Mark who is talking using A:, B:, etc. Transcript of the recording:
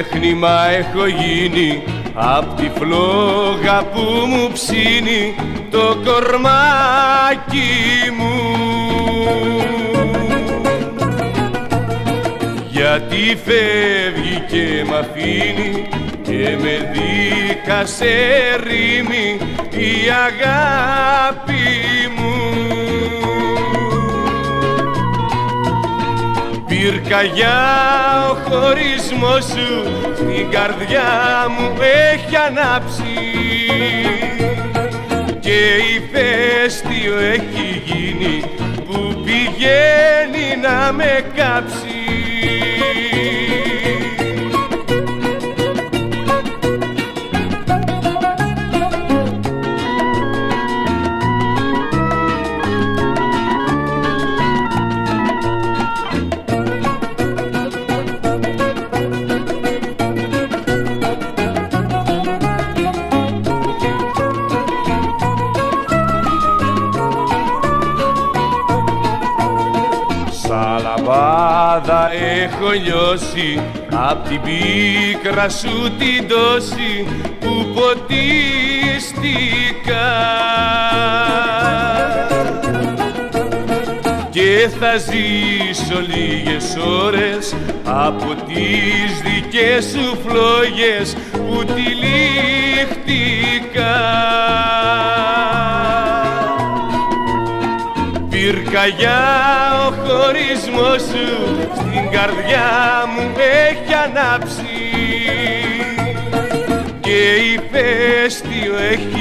A: τέχνημα έχω γίνει απ' τη φλόγα που μου ψήνει το κορμάκι μου. Γιατί φεύγει και μ' αφήνει και με δίκασε ρήμη η αγάπη μου. Πυρκαγιά ο χωρισμός σου στην καρδιά μου έχει ανάψει και ηφαίστειο έχει γίνει που πηγαίνει να με κάψει. Σαλαμπάδα έχω λιώσει απ' την πίκρα σου την τόση που ποτίστηκα και θα ζήσω λίγες ώρες από τις δικές σου φλόγες που τυλίχτηκα. Πυρκαγιά ο χωρισμός σου στην καρδιά μου έχει ανάψει και ηφαίστειο έχει